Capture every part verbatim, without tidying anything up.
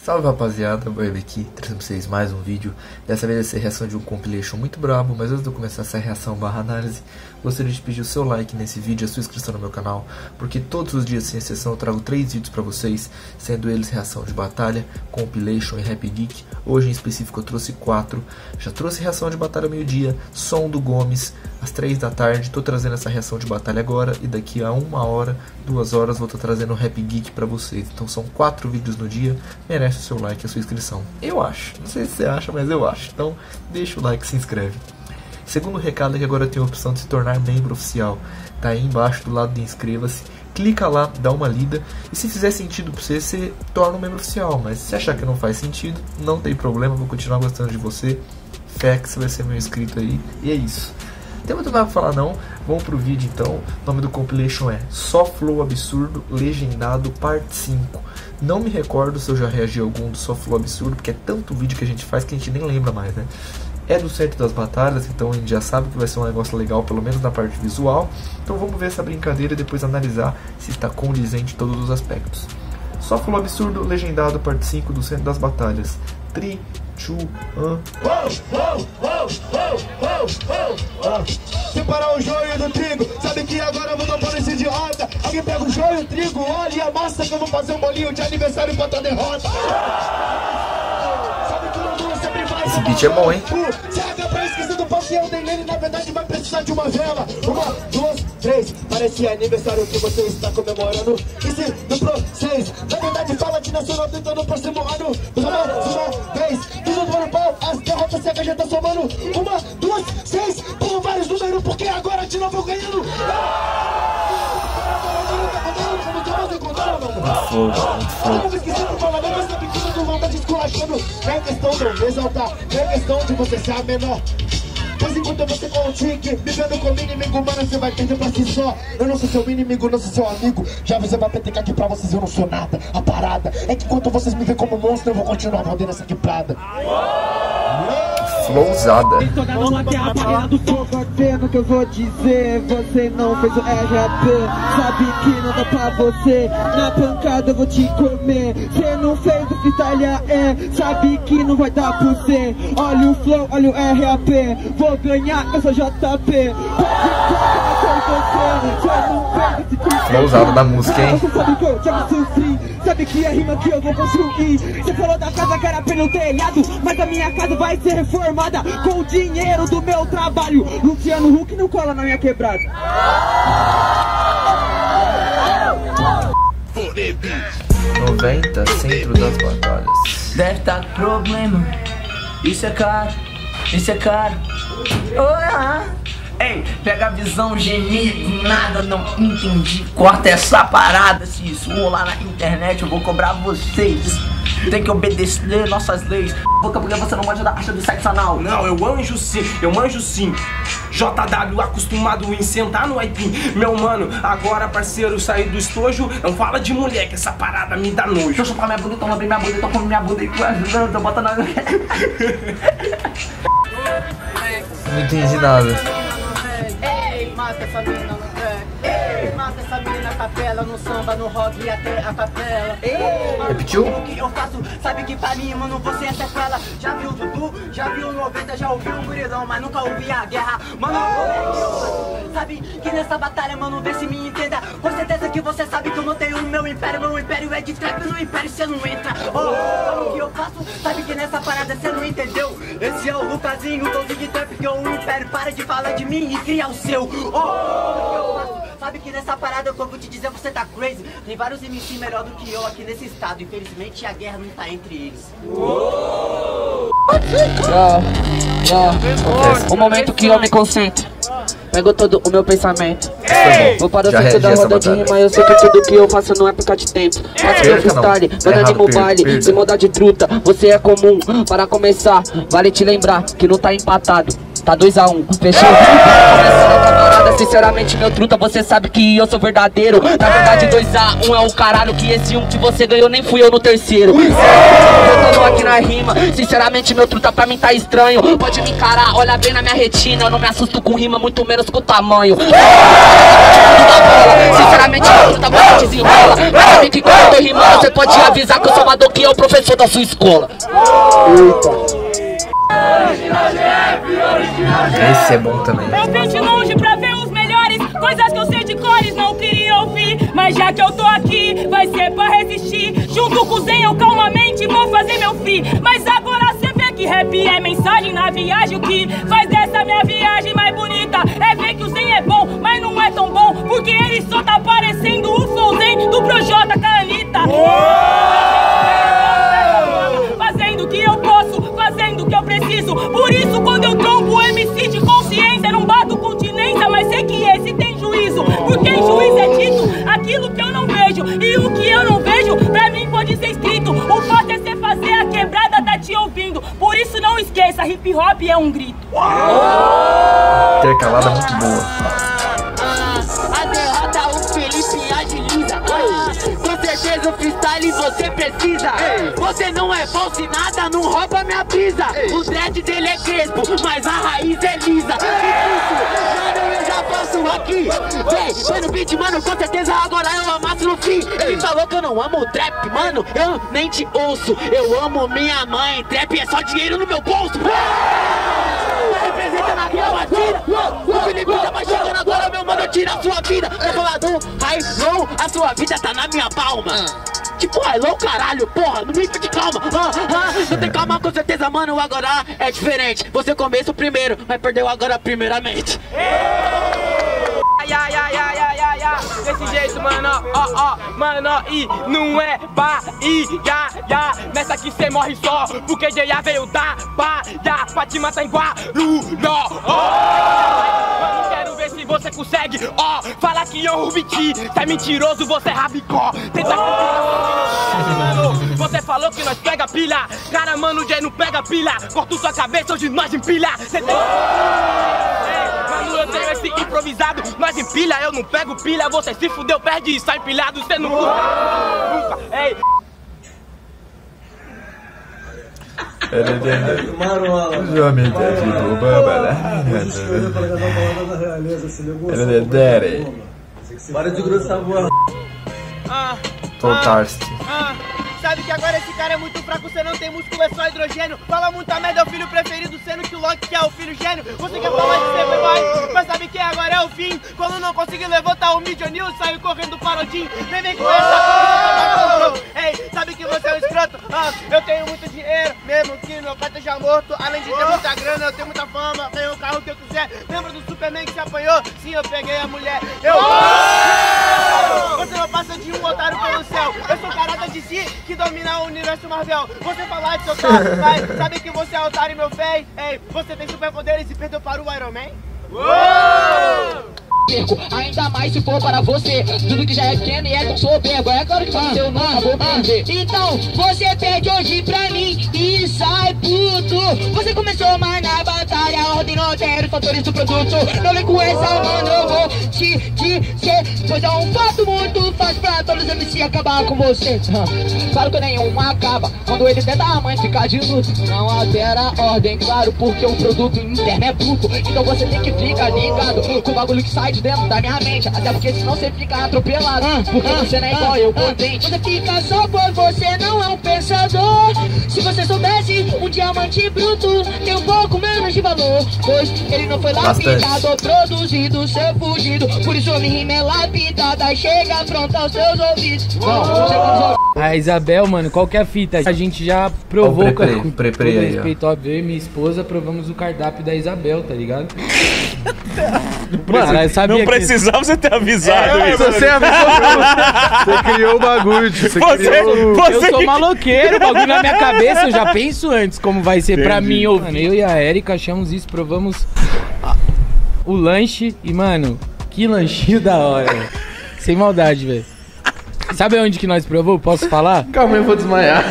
Salve rapaziada, Barba aqui, trazendo pra vocês mais um vídeo. Dessa vez vai ser a reação de um compilation muito brabo, mas antes de eu começar essa reação barra análise, gostaria de pedir o seu like nesse vídeo e a sua inscrição no meu canal, porque todos os dias sem exceção eu trago três vídeos pra vocês, sendo eles reação de batalha, compilation e rap geek. Hoje em específico eu trouxe quatro, já trouxe reação de batalha meio-dia, som do Gomes, às três da tarde, tô trazendo essa reação de batalha agora e daqui a uma hora, duas horas vou estar trazendo o rap geek pra vocês. Então são quatro vídeos no dia, merece o seu like e a sua inscrição. Eu acho, não sei se você acha, mas eu acho. Então deixa o like e se inscreve. Segundo recado é que agora tem a opção de se tornar membro oficial. Tá aí embaixo do lado de inscreva-se. Clica lá, dá uma lida. E se fizer sentido pra você, você torna um membro oficial. Mas se achar que não faz sentido, não tem problema, vou continuar gostando de você. Fé que você vai ser meu inscrito aí. E é isso. Não tem muito nada pra falar não, vamos pro vídeo então. O nome do compilation é Só Flow Absurdo, Legendado, parte cinco. Não me recordo se eu já reagi a algum do Só Flow Absurdo, porque é tanto vídeo que a gente faz que a gente nem lembra mais, né? É do Centro das Batalhas, então a gente já sabe que vai ser um negócio legal, pelo menos na parte visual. Então vamos ver essa brincadeira e depois analisar se está condizente em todos os aspectos. Só Flow Absurdo, Legendado, parte cinco do Centro das Batalhas. três, dois, um... Separar o joio do trigo, sabe que agora eu vou tomar esse idiota. Alguém pega o joio, o trigo, óleo e a massa que eu vou fazer um bolinho de aniversário pra tua derrota. Sabe que o mundo sempre vai. Esse beat é bom, hein? Se a pra esquecer do pau que eu dei nele, na verdade vai precisar de uma vela. Uma, duas, três, parecia aniversário que você está comemorando. E se no pro seis, na verdade fala de nacional tentando pro próximo ano. Uma, uma vez, tudo no pau, as derrotas cegas já tá somando. Uma, duas, seis, por vários números, porque agora de novo eu ganhando. Não é questão de eu exaltar, não é questão de você ser a menor. Pois enquanto você com o tique, vivendo com o inimigo, mano, você vai perder pra si só. Eu não sou seu inimigo, não sou seu amigo. Já você vai petecar aqui pra vocês, eu não sou nada. A parada é que enquanto vocês me veem como monstro, eu vou continuar mordendo essa quebrada. Flowzada. Que eu vou dizer, você não fez o R A P, sabe que não dá pra você, na pancada eu vou te comer. Cê não fez o freestyle, é, sabe que não vai dar pra você. Olha o flow, olha o R A P, vou ganhar, eu sou J P. Flowzada da música, hein? Você sabe que eu já me sofri, sabe que a rima que eu vou construir. Você falou da casa que era pelo telhado, mas a minha casa vai ser reformada com o dinheiro do meu trabalho. Luciano Huck não cola na minha quebrada. noventa, Centro das Batalhas. Deve tá com problema. Isso é caro, isso é caro. Olá. Ei, pega a visão, gemido, nada, não entendi. Corta essa parada, se isso rolar na internet eu vou cobrar vocês. Tem que obedecer nossas leis. Boca, porque você não pode dar acha do sexo anal. Não, eu anjo sim, eu manjo sim. J W acostumado em sentar no aipim. Meu mano, agora parceiro, sair do estojo. Não fala de mulher, que essa parada me dá nojo. Deixa eu chupar minha bunda, toma bem minha bunda, eu tô comendo minha bunda e tu ajudando, tô botando na... Não entendi nada. Ei, mata essa mina no pé. Ei, mata essa mina na capela, no samba, no rock e até a capela. Ei, mano, repetiu? O que eu faço, sabe que pra mim, mano, você é sequela. Já viu o Dudu, já viu o noventa, já ouviu o Guridão, mas nunca ouvi a guerra. Mano, eu, sabe que nessa batalha, mano, vê se me entenda. Com certeza que você sabe que eu não tenho o meu império. Meu império é de trap, no império cê não entra. Oh, o que eu faço, sabe que nessa parada cê não entendeu. Esse é o Lucasinho, tô de trap, que é o império. Para de falar de mim e cria o seu. Oh, o que eu faço, sabe que nessa parada eu vou te dizer, você tá crazy. Tem vários M C melhor do que eu aqui nesse estado. Infelizmente a guerra não tá entre eles. O momento que eu me concentro, pego todo o meu pensamento. Vou para o Já centro da reagi essa roda de batalha. rima, eu sei que tudo que eu faço não é por de tempo. Faço meu freestyle, meu Errado, animo perda, vale, perda. sem mudar de truta, você é comum. Para começar, vale te lembrar que não tá empatado, tá dois a um, fechou? Começando, camarada, sinceramente meu truta, você sabe que eu sou verdadeiro. Na verdade dois a um é o caralho, que esse um que você ganhou nem fui eu no terceiro. Eu tô rolando aqui na rima. Sinceramente meu truta pra mim tá estranho. Pode me encarar, olha bem na minha retina. Eu não me assusto com rima, muito menos com o tamanho. Sinceramente meu truta você desenrola. Mas sabe que quando eu tô rimando você pode avisar que eu sou Madoki, é o professor da sua escola. Esse é bom também. Eu vim de longe pra ver os melhores, coisas que eu sei de cores, não queria ouvir. Mas já que eu tô aqui, vai ser pra resistir. Junto com o Zen eu calmamente vou fazer meu free. Mas agora cê vê que rap é mensagem na viagem. O que faz dessa minha viagem mais bonita é ver que o Zen é bom, mas não é tão bom, porque ele só tá parecendo o Flow Zen do Projota com a Anitta. Fazendo o que eu posso, fazendo o que eu preciso. Por isso quando eu trombo o M C de consciência, não bato continência, mas sei que esse tem juízo. Porque em juízo é dito aquilo que eu não vejo, e o que eu não vejo pra mim pode ser escrito. O fato é você fazer a quebrada tá te ouvindo. Por isso não esqueça, hip hop é um grito. Intercalada muito boa. A derrota o Felipe agiliza. Com certeza o freestyle você precisa. Você não é bom se nada, não rouba minha brisa. O dread dele é crespo, mas a raiz é lisa. Mano, eu já faço aqui. Vem, foi no beat, mano, com certeza agora eu amasso no fim. Ele falou que eu não amo trap, mano, eu nem te ouço. Eu amo minha mãe, trap é só dinheiro no meu bolso. Representa na minha batida. O Felipe tá mais chegando agora, meu mano, tira a sua vida. Eu vou lá do high low, a sua vida tá na minha palma. Tipo high low, caralho, porra, não me de calma. Ah, ah, não tem calma com certeza, mano, agora é diferente. Você começa o primeiro, mas perdeu agora primeiramente. Ai, ai, ai, ai, ai, ai, ai. Desse jeito, mano, ó, ó, mano, e não é Bahia, ya. Nessa aqui cê morre só, porque já veio da Bahia pra te matar em Guarulhó. Mano, quero ver se você consegue, ó, fala que eu o beat, cê é mentiroso, você é rabicó. Tenta mano, você falou que nós pega pilha, cara, mano, já não pega pilha, corta sua cabeça, hoje nós empilha. Cê tem... Mano, eu tenho esse improvisado, nós empilha, eu não pego pilha, você se fudeu, perde e sai empilhado, cê não... Ei. Para de grossar a voz. Totarski. Sabe que agora esse cara é muito fraco, você não tem músculo, é só hidrogênio. Fala muita merda, é o filho preferido, sendo que o Loki que é o filho gênio. Você quer falar de ser herói, mas sabe que agora é o fim. Quando não conseguir levantar o Medion News, saiu correndo para o Jim. Nem vem com essa coisa. Ei, sabe que você é um escroto? Ah, eu tenho muito dinheiro, mesmo que meu pai esteja morto. Além de ter muita grana, eu tenho muita fama, tenho o carro que eu quiser. Lembra do Superman que se apanhou? Sim, eu peguei a mulher. Eu... Você não passa de um otário pelo céu. Eu sou carata de si, que domina o universo Marvel. Você falar de seu top, vai. Sabe que você é otário, meu véi. Ei, você tem superpoderes e perdeu para o Iron Man? Uou! Ainda mais se for para você. Tudo que já é pequeno e é tão soberbo. É claro que você eu nunca vou perder. Então você perde hoje pra mim e sai puto. Você começou mais na batalha, ordem não altera os fatores do produto. Não vem com essa, mano, eu vou te dizer. Pois é um fato muito fácil pra todos os M C acabar com você. Claro que nenhum acaba quando ele tenta a mãe ficar de luto. Não altera a ordem, claro, porque o produto interno é bruto. Então você tem que ficar ligado com o bagulho que sai de dentro da minha mente, até porque senão você fica atropelado, porque você não é igual eu, contente. Você fica só por você não é um pensador. Se você soubesse, um diamante bruto tem um pouco menos de valor, pois ele não foi lapidado ou produzido, ser fugido. Por isso a minha rima é lapidada, chega pronta aos seus ouvidos. Não, chega nos ouvidos. A Isabel, mano, qual que é a fita? A gente já provou, oh, pre -pre, com pre -pre todo aí, respeito, ó. Óbvio, eu e minha esposa provamos o cardápio da Isabel, tá ligado? Mano, eu sabia não precisava que... você ter avisado é, isso. Você avisou, você criou o bagulho. Você você, criou... você eu sou maloqueiro, o bagulho na minha cabeça, eu já penso antes como vai ser. Entendi. Pra mim ouvir. Mano, eu e a Erika achamos isso, provamos a... o lanche e, mano, que lanchinho da hora. Sem maldade, velho. Sabe onde que nós provou? Posso falar? Calma, eu vou desmaiar.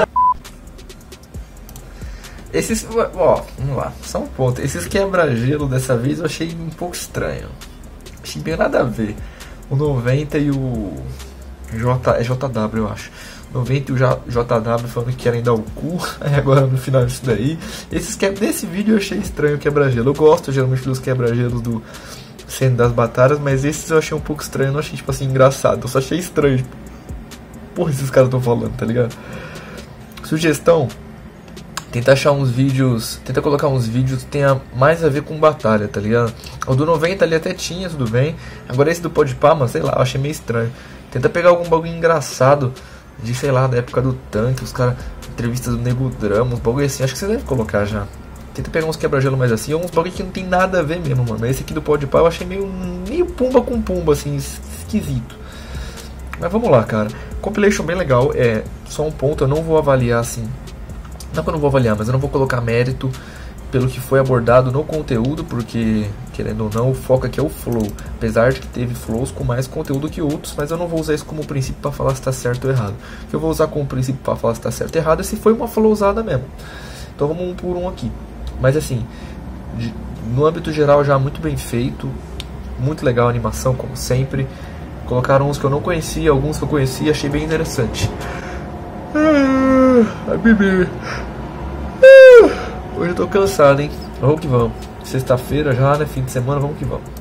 Esses, ó, vamos lá, só um ponto. Esses quebra-gelo dessa vez eu achei um pouco estranho. Achei bem nada a ver. O noventa e o J, é J W, eu acho. noventa e o J W falando que querem dar o cu. Aí agora no final disso daí. Esses que... Nesse vídeo eu achei estranho o quebra-gelo. Eu gosto geralmente dos quebra-gelos do sendo das batalhas, mas esses eu achei um pouco estranho. Eu não achei, tipo assim, engraçado. Eu só achei estranho. Tipo, porra, esses caras estão falando, tá ligado? Sugestão: tenta achar uns vídeos, tenta colocar uns vídeos que tenha mais a ver com batalha, tá ligado? O do noventa ali até tinha, tudo bem. Agora esse do Podpah, mas sei lá, eu achei meio estranho. Tenta pegar algum bagulho engraçado de, sei lá, da época do tanque, os caras, entrevistas do Nego Drama, uns bagulho assim, acho que você deve colocar já. Tenta pegar uns quebra-gelo mais assim, ou uns bagulho que não tem nada a ver mesmo, mano. Esse aqui do Podpah eu achei meio, meio pumba com pumba, assim, esquisito. Mas vamos lá, cara. Compilation bem legal, é só um ponto, eu não vou avaliar assim. Não que eu não vou avaliar, mas eu não vou colocar mérito pelo que foi abordado no conteúdo, porque, querendo ou não, o foco aqui é o flow. Apesar de que teve flows com mais conteúdo que outros, mas eu não vou usar isso como princípio para falar se está certo ou errado. O que eu vou usar como princípio para falar se está certo ou errado é se foi uma flow usada mesmo. Então vamos um por um aqui. Mas assim, de, no âmbito geral já muito bem feito, muito legal a animação, como sempre. Colocaram uns que eu não conhecia, alguns que eu conhecia, achei bem interessante. Ah, bebê. Ah, hoje eu tô cansado, hein? Vamos que vamos. Sexta-feira já, né? Fim de semana, vamos que vamos.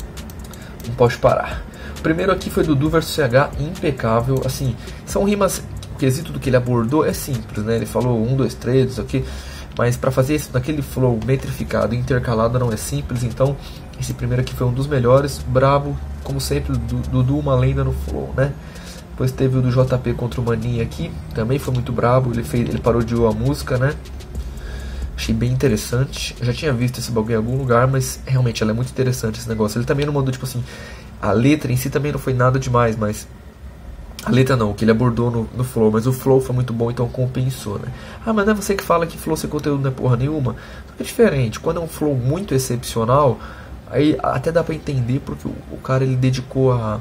Não pode parar. O primeiro aqui foi Dudu versus C H, impecável. Assim, são rimas. O quesito do que ele abordou é simples, né? Ele falou um, dois, três, isso aqui. Mas para fazer isso naquele flow metrificado e intercalado não é simples. Então, esse primeiro aqui foi um dos melhores. Brabo, como sempre, Dudu, uma lenda no flow, né? Depois teve o do J P contra o Maninho aqui, também foi muito brabo, ele, fez, ele parodiou a música, né? Achei bem interessante. Eu já tinha visto esse bagulho em algum lugar, mas realmente ela é muito interessante esse negócio. Ele também não mandou, tipo assim, a letra em si também não foi nada demais, mas... A letra não, o que ele abordou no, no flow, mas o flow foi muito bom, então compensou, né? Ah, mas não é você que fala que flow sem conteúdo não é porra nenhuma? É diferente, quando é um flow muito excepcional, aí até dá pra entender porque o, o cara ele dedicou a...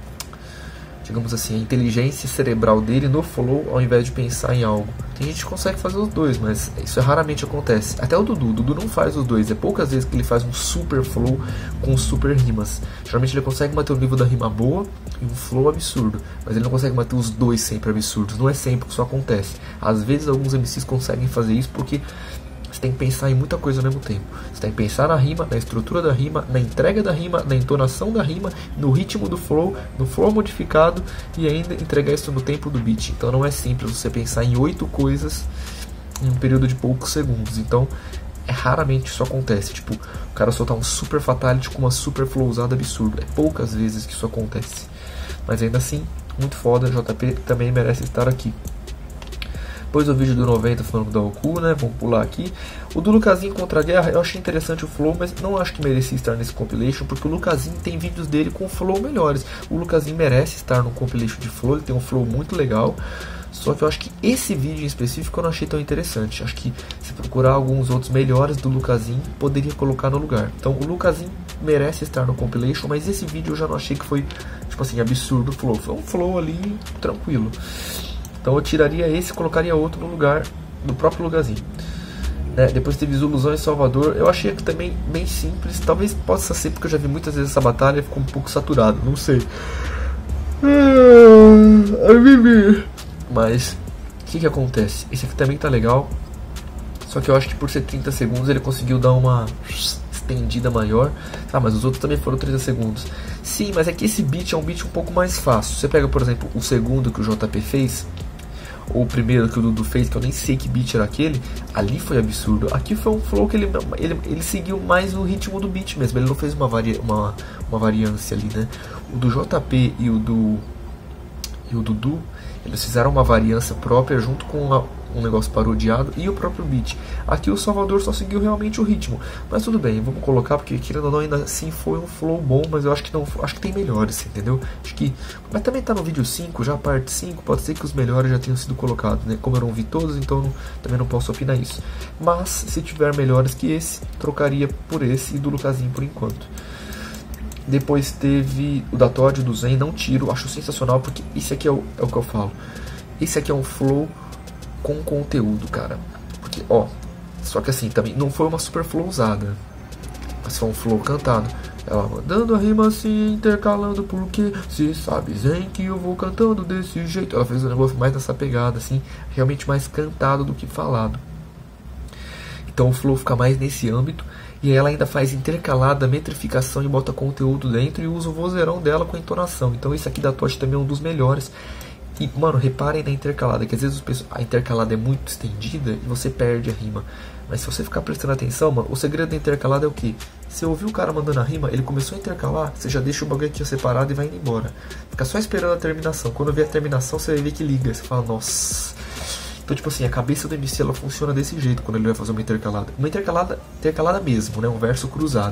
digamos assim, a inteligência cerebral dele no flow ao invés de pensar em algo. Tem gente que consegue fazer os dois, mas isso raramente acontece. Até o Dudu, o Dudu não faz os dois. É poucas vezes que ele faz um super flow com super rimas. Geralmente ele consegue manter o nível da rima boa e um flow absurdo, mas ele não consegue manter os dois sempre absurdos. Não é sempre que isso acontece. Às vezes alguns M Cs conseguem fazer isso porque você tem que pensar em muita coisa ao mesmo tempo. Você tem que pensar na rima, na estrutura da rima, na entrega da rima, na entonação da rima, no ritmo do flow, no flow modificado e ainda entregar isso no tempo do beat. Então não é simples você pensar em oito coisas em um período de poucos segundos. Então é raramente isso acontece. Tipo, o cara soltar um super fatality com uma super flow usada absurda. É poucas vezes que isso acontece. Mas ainda assim, muito foda. J P também merece estar aqui. Depois o vídeo do noventa falando da Oku, né? Vamos pular aqui. O do Lucasinho contra a Guerra, eu achei interessante o flow, mas não acho que merecia estar nesse compilation, porque o Lucasinho tem vídeos dele com flow melhores. O Lucasinho merece estar no compilation de flow, ele tem um flow muito legal. Só que eu acho que esse vídeo em específico eu não achei tão interessante. Acho que se procurar alguns outros melhores do Lucasinho, poderia colocar no lugar. Então o Lucasinho merece estar no compilation, mas esse vídeo eu já não achei que foi, tipo assim, absurdo o flow. Foi um flow ali tranquilo. Então eu tiraria esse e colocaria outro no lugar do próprio Lucasinho. Né? Depois teve Zuluzão em Salvador. Eu achei que também bem simples. Talvez possa ser porque eu já vi muitas vezes essa batalha e ficou um pouco saturado. Não sei. Mas o que que acontece? Esse aqui também tá legal. Só que eu acho que por ser trinta segundos ele conseguiu dar uma estendida maior. Ah, mas os outros também foram trinta segundos. Sim, mas é que esse beat é um beat um pouco mais fácil. Você pega, por exemplo, o segundo que o J P fez, ou o primeiro que o Dudu fez, que eu nem sei que beat era aquele, ali foi absurdo. Aqui foi um flow que ele, ele, ele seguiu mais o ritmo do beat mesmo, ele não fez uma, vari, uma, uma variância ali, né? O do J P e o do e o Dudu, eles fizeram uma variância própria junto com uma, um negócio parodiado e o próprio beat. Aqui o Salvador só seguiu realmente o ritmo, mas tudo bem, vamos colocar porque querendo ou não ainda assim foi um flow bom, mas eu acho que não, acho que tem melhores, entendeu? Acho que, mas também tá no vídeo cinco, já a parte cinco, pode ser que os melhores já tenham sido colocados, né? Como eu não vi todos, então não, também não posso opinar isso. Mas se tiver melhores que esse, trocaria por esse e do Lucasinho por enquanto. Depois teve o da Todd, do Zen, não tiro, acho sensacional, porque esse aqui é o, é o que eu falo. Esse aqui é um flow com conteúdo, cara. Porque, ó, só que assim, também não foi uma super flow usada, mas foi um flow cantado. Ela mandando a rima assim, intercalando, porque se sabe, Zen, que eu vou cantando desse jeito. Ela fez um negócio mais nessa pegada, assim, realmente mais cantado do que falado. Então o flow fica mais nesse âmbito. E ela ainda faz intercalada, metrificação e bota conteúdo dentro e usa o vozeirão dela com entonação. Então esse aqui da Totti também é um dos melhores. E, mano, reparem na intercalada, que às vezes a intercalada é muito estendida e você perde a rima. Mas se você ficar prestando atenção, mano, o segredo da intercalada é o que? Você ouviu o cara mandando a rima, ele começou a intercalar, você já deixa o bagulho aqui separado e vai indo embora. Fica só esperando a terminação. Quando vê a terminação, você vai ver que liga. Você fala, nossa. Então, tipo assim, a cabeça do M C ela funciona desse jeito quando ele vai fazer uma intercalada. Uma intercalada, intercalada mesmo, né? Um verso cruzado.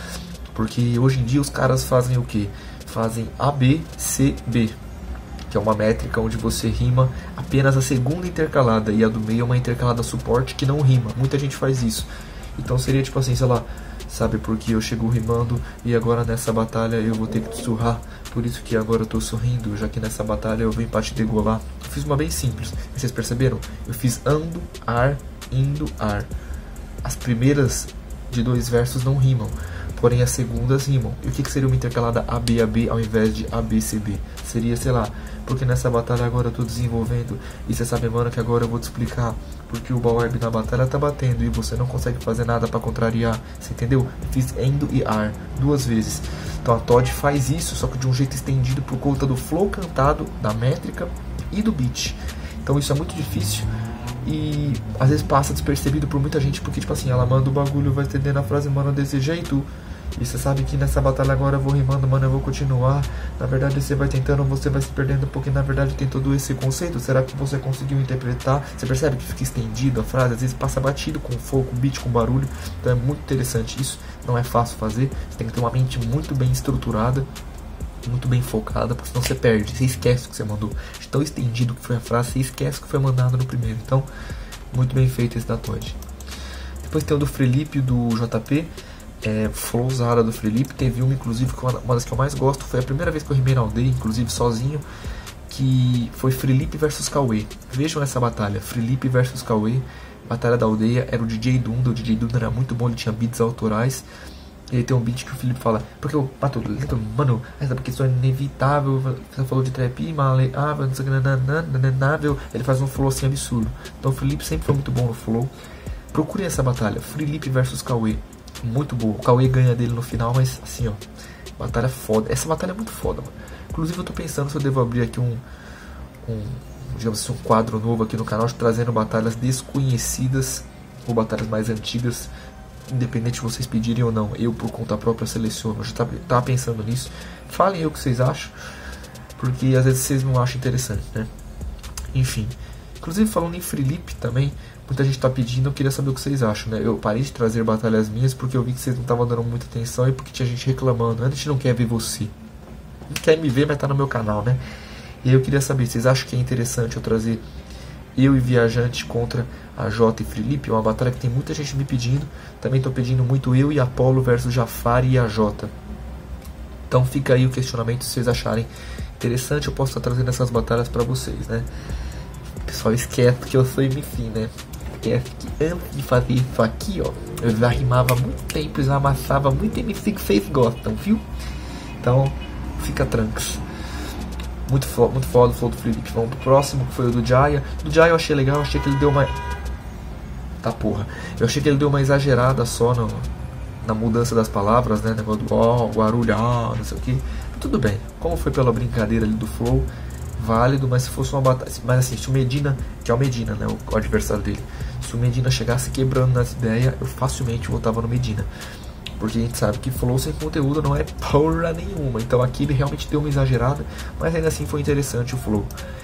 Porque hoje em dia os caras fazem o que? Fazem A, B, C, B. Que é uma métrica onde você rima apenas a segunda intercalada e a do meio é uma intercalada suporte que não rima. Muita gente faz isso. Então seria tipo assim, sei lá, sabe porque eu chego rimando e agora nessa batalha eu vou ter que te surrar. Por isso que agora eu tô sorrindo, já que nessa batalha eu venho pra te degolar. Eu fiz uma bem simples, vocês perceberam? Eu fiz ando, ar, indo, ar. As primeiras de dois versos não rimam, porém as segundas rimam. E o que, que seria uma intercalada A B A B ao invés de A B C B? Seria, sei lá, porque nessa batalha agora eu tô desenvolvendo e você sabe, mano, que agora eu vou te explicar porque o Baweb na batalha tá batendo e você não consegue fazer nada pra contrariar. Você entendeu? Fiz endo e ar duas vezes. Então a Todd faz isso, só que de um jeito estendido por conta do flow cantado, da métrica e do beat. Então isso é muito difícil e às vezes passa despercebido por muita gente, porque tipo assim, ela manda o bagulho, vai estendendo a frase, mano, desse jeito. E você sabe que nessa batalha agora eu vou rimando, mano, eu vou continuar. Na verdade você vai tentando, você vai se perdendo, porque na verdade tem todo esse conceito. Será que você conseguiu interpretar? Você percebe que fica estendido a frase, às vezes passa batido com fogo, com beat, com barulho. Então é muito interessante isso, não é fácil fazer. Você tem que ter uma mente muito bem estruturada, muito bem focada, porque senão você perde, você esquece o que você mandou. De tão estendido que foi a frase, você esquece o que foi mandado no primeiro. Então, muito bem feito esse da Todd. Depois tem o do Felipe, do J P. É, flowzada do Felipe. Teve uma, inclusive, que uma das que eu mais gosto. Foi a primeira vez que eu rimei na aldeia, inclusive sozinho, que foi Felipe versus Cauê. Vejam essa batalha, Felipe versus Cauê. Batalha da aldeia, era o D J Dunda. O D J Dunda era muito bom, ele tinha beats autorais. Ele tem um beat que o Felipe fala, porque eu mato, mano, essa questão é inevitável. Você falou de trap, maleável, não sei o que, nananável. Ele faz um flow assim absurdo. Então o Felipe sempre foi muito bom no flow. Procurem essa batalha, Felipe versus Cauê. Muito boa. O Cauê ganha dele no final, mas assim, ó, batalha foda. Essa batalha é muito foda, mano. Inclusive eu tô pensando se eu devo abrir aqui um, um digamos assim, um quadro novo aqui no canal, trazendo batalhas desconhecidas ou batalhas mais antigas, independente de vocês pedirem ou não. Eu por conta própria seleciono. Eu já tava, tava pensando nisso. Falem aí o que vocês acham, porque às vezes vocês não acham interessante, né? Enfim. Inclusive falando em Felipe também, muita gente tá pedindo, eu queria saber o que vocês acham, né? Eu parei de trazer batalhas minhas porque eu vi que vocês não estavam dando muita atenção e porque tinha gente reclamando. A gente não quer ver você. Não quer me ver, mas tá no meu canal, né? E aí eu queria saber, vocês acham que é interessante eu trazer eu e Viajante contra a Jota e Felipe? É uma batalha que tem muita gente me pedindo. Também tô pedindo muito eu e Apolo versus Jafari e a Jota. Então fica aí o questionamento, se vocês acharem interessante, eu posso estar trazendo essas batalhas pra vocês, né? O pessoal esquece que eu sou M C, né? Esquece que antes de fazer isso aqui, ó, eu já rimava há muito tempo, já amassava muito M C que vocês gostam, viu? Então, fica trancos. Muito foda, muito foda o flow do Felipe. Vamos pro próximo, que foi o do Jaya. Do Jaya eu achei legal, eu achei que ele deu uma... Tá porra. Eu achei que ele deu uma exagerada só no, na mudança das palavras, né? Negócio do ó, oh, Guarulha, oh, não sei o que. Tudo bem, como foi pela brincadeira ali do flow, válido, mas se fosse uma batalha... Mas assim, se o Medina, que é o Medina, né? O, o adversário dele. Se o Medina chegasse quebrando nas ideias, eu facilmente votava no Medina. Porque a gente sabe que flow sem conteúdo não é porra nenhuma. Então aqui ele realmente deu uma exagerada, mas ainda assim foi interessante o flow.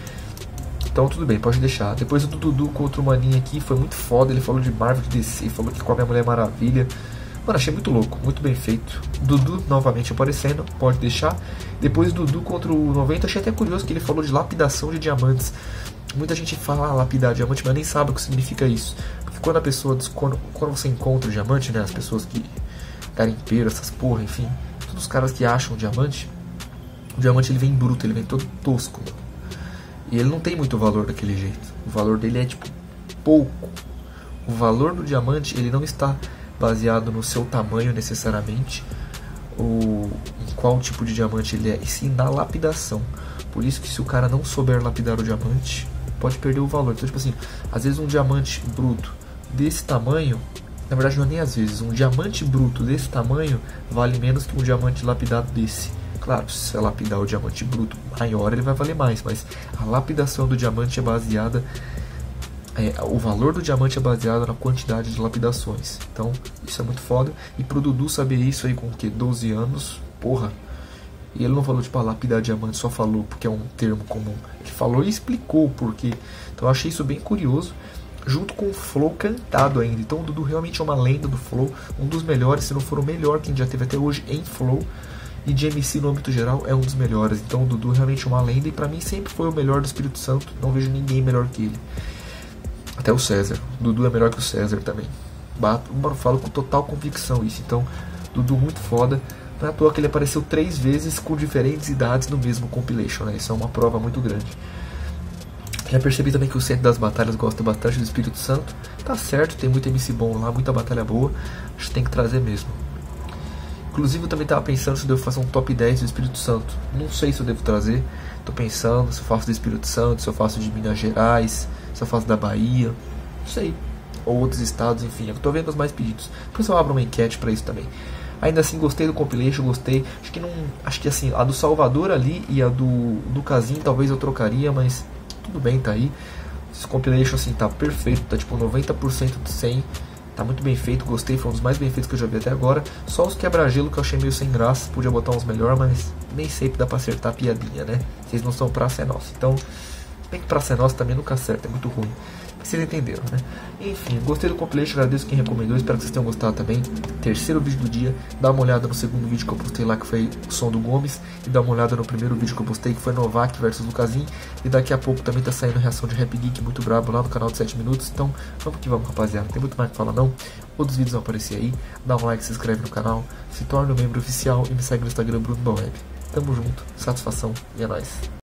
Então tudo bem, pode deixar. Depois o do Dudu contra o Maninho aqui foi muito foda. Ele falou de Marvel, de D C, falou que com a minha Mulher Maravilha. Mano, achei muito louco, muito bem feito. Dudu novamente aparecendo, pode deixar. Depois Dudu contra o noventa, achei até curioso que ele falou de lapidação de diamantes. Muita gente fala ah, lapidar diamante, mas nem sabe o que significa isso. Porque quando a pessoa, quando, quando você encontra o diamante, né, as pessoas que... garimpeiro, essas porra, enfim, todos os caras que acham o diamante, o diamante ele vem bruto, ele vem todo tosco, mano. E ele não tem muito valor daquele jeito. O valor dele é tipo pouco. O valor do diamante ele não está baseado no seu tamanho necessariamente, o, em qual tipo de diamante ele é, e sim na lapidação. Por isso que se o cara não souber lapidar o diamante, pode perder o valor. Então, tipo assim, às vezes um diamante bruto desse tamanho, na verdade não é nem às vezes, um diamante bruto desse tamanho vale menos que um diamante lapidado desse. Claro, se você lapidar o diamante bruto maior, ele vai valer mais, mas a lapidação do diamante é baseada, é, o valor do diamante é baseado na quantidade de lapidações. Então, isso é muito foda. E pro Dudu saber isso aí com o que? doze anos, porra. E ele não falou tipo, a lapidar diamante, só falou porque é um termo comum. Ele falou e explicou o porquê. Então eu achei isso bem curioso, junto com o flow cantado ainda. Então o Dudu realmente é uma lenda do flow, um dos melhores, se não for o melhor que a gente já teve até hoje em flow. E de M C no âmbito geral é um dos melhores. Então o Dudu realmente é uma lenda e pra mim sempre foi o melhor do Espírito Santo. Não vejo ninguém melhor que ele. Até o César. O Dudu é melhor que o César também. Bato, mano, falo com total convicção isso. Então, Dudu muito foda. Não é à toa que ele apareceu três vezes com diferentes idades no mesmo compilation, né? Isso é uma prova muito grande. Já percebi também que o Centro das Batalhas gosta bastante do Espírito Santo. Tá certo, tem muito M C bom lá, muita batalha boa. Acho que tem que trazer mesmo. Inclusive eu também tava pensando se eu devo fazer um top dez do Espírito Santo. Não sei se eu devo trazer. Tô pensando se eu faço do Espírito Santo, se eu faço de Minas Gerais, se eu faço da Bahia. Não sei. Ou outros estados, enfim. Eu tô vendo os mais pedidos. Depois eu abro uma enquete pra isso também. Ainda assim, gostei do compilation, gostei. Acho que não. Acho que assim, a do Salvador ali e a do, do Casim talvez eu trocaria, mas tudo bem, tá aí. Esse compilation assim tá perfeito, tá tipo noventa por cento de cem. Tá muito bem feito, gostei, foi um dos mais bem feitos que eu já vi até agora. Só os quebra-gelo que eu achei meio sem graça, podia botar uns melhor, mas nem sempre dá pra acertar a piadinha, né? Vocês não são Praça é Nossa. Então, bem que Praça é Nossa também nunca acerta, é muito ruim. Vocês entenderam, né? Enfim, gostei do compilation, agradeço quem recomendou, espero que vocês tenham gostado também. Terceiro vídeo do dia, dá uma olhada no segundo vídeo que eu postei lá, que foi o som do Gomes, e dá uma olhada no primeiro vídeo que eu postei, que foi Novak versus Lucasinho. E daqui a pouco também tá saindo reação de Rap Geek muito brabo lá no canal de sete minutos. Então, vamos que vamos, rapaziada, não tem muito mais que falar não. Outros vídeos vão aparecer aí, dá um like, se inscreve no canal, se torna um membro oficial e me segue no Instagram Bruno Baweb. Tamo junto, satisfação e é nóis.